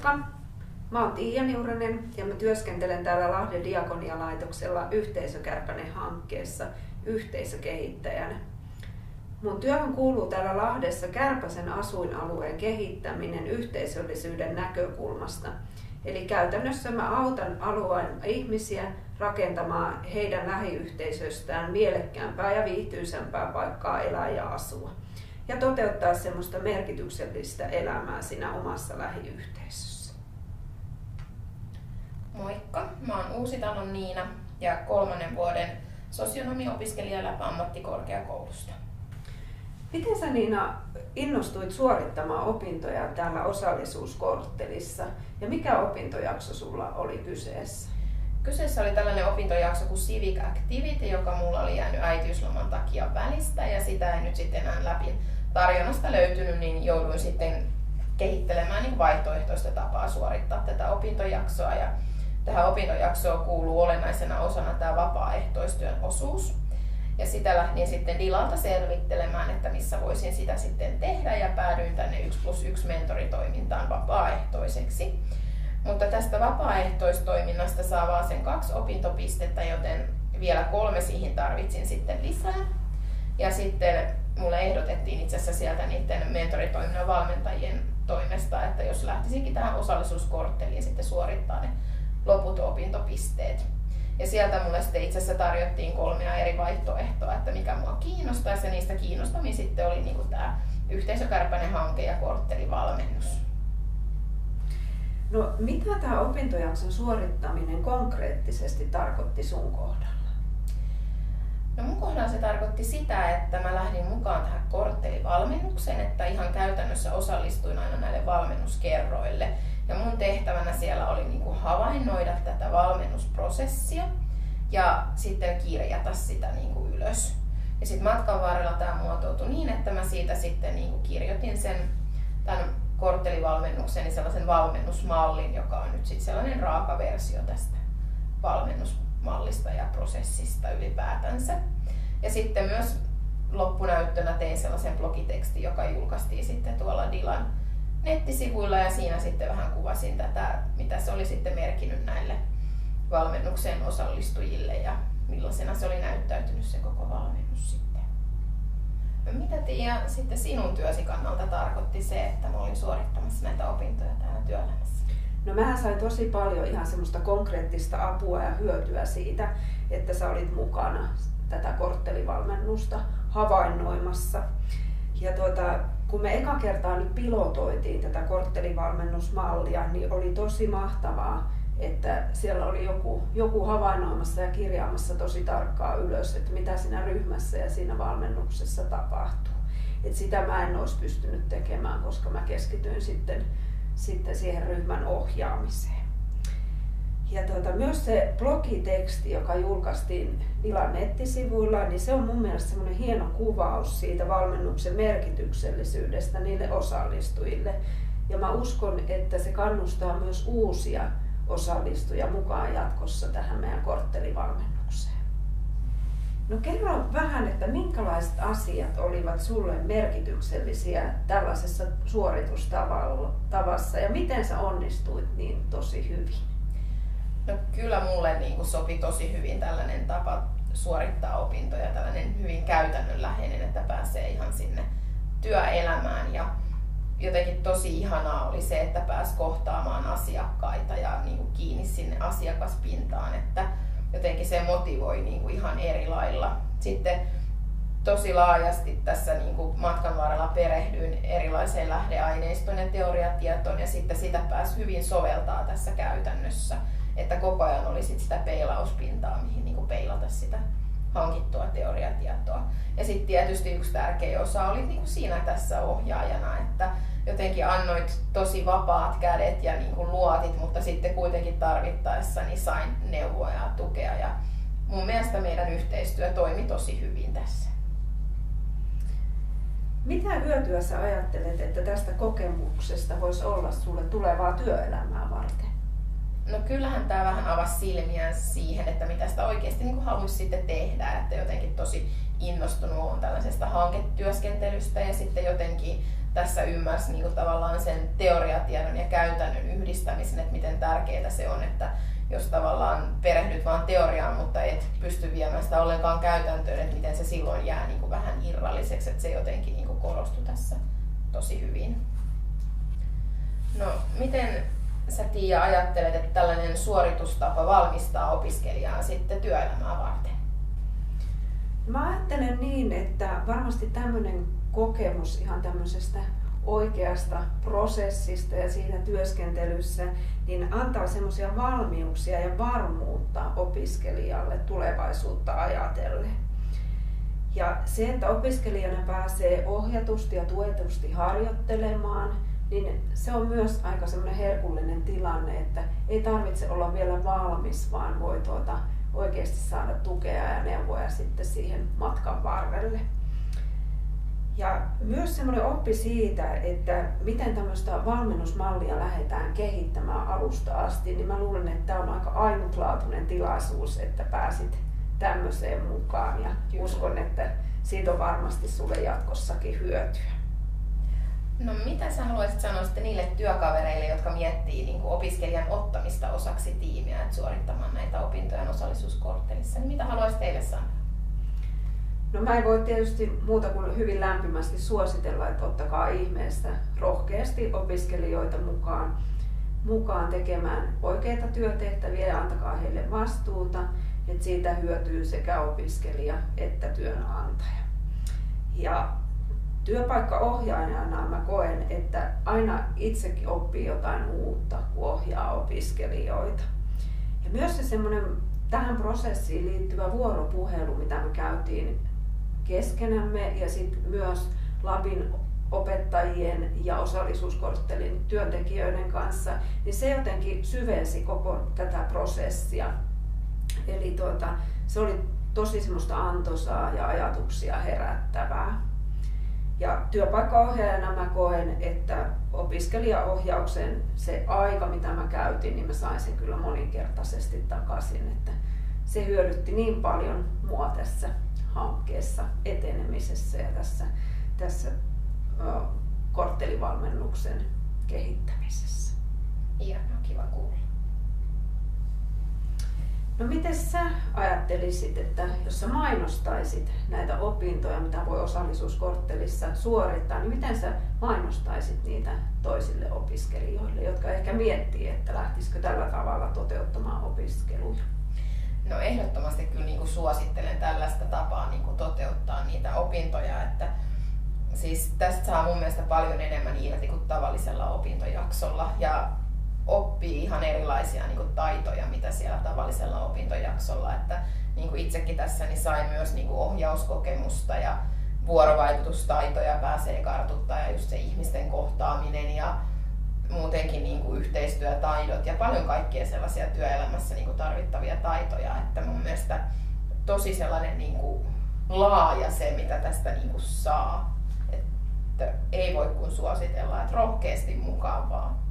Moikka! Mä oon Tiia Niuranen ja mä työskentelen täällä Lahden Diakonialaitoksella Yhteisökärpänen-hankkeessa yhteisökehittäjänä. Mun työhön kuuluu täällä Lahdessa Kärpäsen asuinalueen kehittäminen yhteisöllisyyden näkökulmasta. Eli käytännössä mä autan alueen ihmisiä rakentamaan heidän lähiyhteisöstään mielekkäämpää ja viihtyisämpää paikkaa elää ja asua. Ja toteuttaa semmoista merkityksellistä elämää siinä omassa lähiyhteisössä. Moikka, mä oon Uusitalon Niina ja 3. vuoden sosionomiopiskelija Läpä-ammattikorkeakoulusta. Miten sä, Niina, innostuit suorittamaan opintoja täällä osallisuuskorttelissa ja mikä opintojakso sulla oli kyseessä? Kyseessä oli tällainen opintojakso kuin Civic Activity, joka mulla oli jäänyt äitiysloman takia välistä ja sitä ei nyt sitten enää läpi tarjonnasta löytynyt, niin jouduin sitten kehittelemään niin vaihtoehtoista tapaa suorittaa tätä opintojaksoa. Ja tähän opintojaksoon kuuluu olennaisena osana tämä vapaaehtoistyön osuus. Ja sitä lähdin sitten Dilalta selvittelemään, että missä voisin sitä sitten tehdä ja päädyin tänne 1+1 mentoritoimintaan vapaaehtoiseksi. Mutta tästä vapaaehtoistoiminnasta saa vaan sen 2 opintopistettä, joten vielä 3 siihen tarvitsin sitten lisää. Ja sitten mulle ehdotettiin itse asiassa sieltä niiden mentoritoiminnan valmentajien toimesta, että jos lähtisinkin tähän osallisuuskortteliin sitten suorittaa ne loput opintopisteet. Ja sieltä mulle sitten itse asiassa tarjottiin 3 eri vaihtoehtoa, että mikä mua kiinnostaisi, ja niistä kiinnostavin sitten oli niin kuin tämä Yhteisökärpänen-hanke ja korttelivalmennus. No, mitä tämä opintojakson suorittaminen konkreettisesti tarkoitti sun kohdalla? No mun kohdalla se tarkoitti sitä, että mä lähdin mukaan tähän korttelivalmennukseen, että ihan käytännössä osallistuin aina näille valmennuskerroille. Ja mun tehtävänä siellä oli niin kuin havainnoida tätä valmennusprosessia ja sitten kirjata sitä niin kuin ylös. Ja sitten matkan varrella tämä muotoutui niin, että mä siitä sitten niin kuin kirjoitin tämän korttelivalmennuksen niin sellaisen valmennusmallin, joka on nyt sitten sellainen raaka versio tästä valmennusmallista ja prosessista ylipäätänsä. Ja sitten myös loppunäyttönä tein sellaisen blogitekstin, joka julkaistiin sitten tuolla Dilan nettisivuilla ja siinä sitten vähän kuvasin tätä, mitä se oli sitten merkinnyt näille valmennukseen osallistujille ja millaisena se oli näyttäytynyt se koko valmennus sitten. No, mitä Tiia sitten sinun työsi kannalta tarkoitti se, että mä olin suorittamassa näitä opintoja täällä työelämässä? No mähän sain tosi paljon ihan semmoista konkreettista apua ja hyötyä siitä, että sä olit mukana tätä korttelivalmennusta havainnoimassa. Ja kun me eka kertaa nyt pilotoitiin tätä korttelivalmennusmallia, niin oli tosi mahtavaa, että siellä oli joku havainnoimassa ja kirjaamassa tosi tarkkaan ylös, että mitä siinä ryhmässä ja siinä valmennuksessa tapahtuu. Et sitä mä en olisi pystynyt tekemään, koska mä keskityin sitten siihen ryhmän ohjaamiseen. Ja myös se blogiteksti, joka julkaistiin Dilan nettisivuilla, niin se on mun mielestä semmoinen hieno kuvaus siitä valmennuksen merkityksellisyydestä niille osallistujille. Ja mä uskon, että se kannustaa myös uusia osallistujia mukaan jatkossa tähän meidän korttelivalmennukseen. No kerro vähän, että minkälaiset asiat olivat sulle merkityksellisiä tällaisessa suoritustavassa ja miten sä onnistuit niin tosi hyvin? No kyllä mulle niin kuin sopi tosi hyvin tällainen tapa suorittaa opintoja, tällainen hyvin käytännönläheinen, että pääsee ihan sinne työelämään ja jotenkin tosi ihanaa oli se, että pääsi kohtaamaan asiakkaita ja niin kuin kiinni sinne asiakaspintaan, että jotenkin se motivoi niin kuin ihan eri lailla. Sitten tosi laajasti tässä niin kuin matkan varrella perehdyin erilaiseen lähdeaineistoon ja teoriatietoon ja sitten sitä pääsi hyvin soveltaa tässä käytännössä. Että koko ajan oli sitä peilauspintaa, mihin niin kuin peilata sitä hankittua teoriatietoa. Ja sitten tietysti yksi tärkeä osa oli niin kuin siinä tässä ohjaajana, että jotenkin annoit tosi vapaat kädet ja niin kuin luotit, mutta sitten kuitenkin tarvittaessa niin sain neuvoa ja tukea. Ja mun mielestä meidän yhteistyö toimi tosi hyvin tässä. Mitä hyötyä sä ajattelet, että tästä kokemuksesta voisi olla sulle tulevaa työelämää varten? No kyllähän tämä vähän avasi silmiä siihen, että mitä sitä oikeasti niin haluaisi sitten tehdä, että jotenkin tosi innostunut on tällaisesta hanketyöskentelystä ja sitten jotenkin tässä ymmärsi niin kuin tavallaan sen teoriatiedon ja käytännön yhdistämisen, että miten tärkeää se on, että jos tavallaan perehdyt vaan teoriaan, mutta et pysty viemään sitä ollenkaan käytäntöön, että miten se silloin jää niin kuin vähän irralliseksi, että se jotenkin niin kuin korostui tässä tosi hyvin. No, miten sä, Tiia, ajattelet, että tällainen suoritustapa valmistaa opiskelijaa sitten työelämää varten? Mä ajattelen niin, että varmasti tämmöinen kokemus ihan tämmöisestä oikeasta prosessista ja siinä työskentelyssä, niin antaa semmoisia valmiuksia ja varmuutta opiskelijalle tulevaisuutta ajatellen. Ja se, että opiskelijana pääsee ohjatusti ja tuetusti harjoittelemaan, niin se on myös aika semmoinen herkullinen tilanne, että ei tarvitse olla vielä valmis, vaan voi oikeasti saada tukea ja neuvoja sitten siihen matkan varrelle. Ja myös semmoinen oppi siitä, että miten tämmöistä valmennusmallia lähdetään kehittämään alusta asti, niin mä luulen, että tämä on aika ainutlaatuinen tilaisuus, että pääsit tämmöiseen mukaan ja uskon, että siitä on varmasti sulle jatkossakin hyötyä. No mitä sä haluaisit sanoa sitten niille työkavereille, jotka miettii niin kuin opiskelijan ottamista osaksi tiimiä, että suorittamaan näitä opintoja osallisuuskorttelissa, niin mitä haluaisit teille sanoa? No mä en voi tietysti muuta kuin hyvin lämpimästi suositella, että ottakaa ihmeessä rohkeasti opiskelijoita mukaan tekemään oikeita työtehtäviä ja antakaa heille vastuuta, että siitä hyötyy sekä opiskelija että työnantaja. Ja työpaikkaohjaajana mä koen, että aina itsekin oppii jotain uutta, kun ohjaa opiskelijoita. Ja myös se semmoinen tähän prosessiin liittyvä vuoropuhelu, mitä me käytiin keskenämme ja sitten myös Labin opettajien ja osallisuuskorttelin työntekijöiden kanssa, niin se jotenkin syvensi koko tätä prosessia. Eli se oli tosi semmoista antoisaa ja ajatuksia herättävää. Ja työpaikkaohjaajana mä koen, että opiskelijaohjauksen se aika, mitä mä käytin, niin mä sain sen kyllä moninkertaisesti takaisin. Että se hyödytti niin paljon mua tässä hankkeessa etenemisessä ja tässä korttelivalmennuksen kehittämisessä. Ihanaa, kiva kuulla. No miten sä ajattelisit, että jos sä mainostaisit näitä opintoja, mitä voi osallisuuskorttelissa suorittaa, niin miten sä mainostaisit niitä toisille opiskelijoille, jotka ehkä miettii, että lähtisikö tällä tavalla toteuttamaan opiskeluja? No ehdottomasti kyllä niin kuin suosittelen tällaista tapaa niin kuin toteuttaa niitä opintoja, että siis tästä saa mun mielestä paljon enemmän irti kuin tavallisella opintojaksolla ja oppii ihan erilaisia niin kuin taitoja, mitä siellä tavallisella opintojaksolla, että niin kuin itsekin tässä niin sain myös niin kuin ohjauskokemusta ja vuorovaikutustaitoja pääsee kartuttaa ja just se ihmisten kohtaaminen ja muutenkin niin kuin yhteistyötaidot ja paljon kaikkia sellaisia työelämässä niin kuin tarvittavia taitoja, että mun mielestä tosi sellainen niin kuin laaja se, mitä tästä niin kuin saa, että ei voi kuin suositella, että rohkeasti mukaan vaan.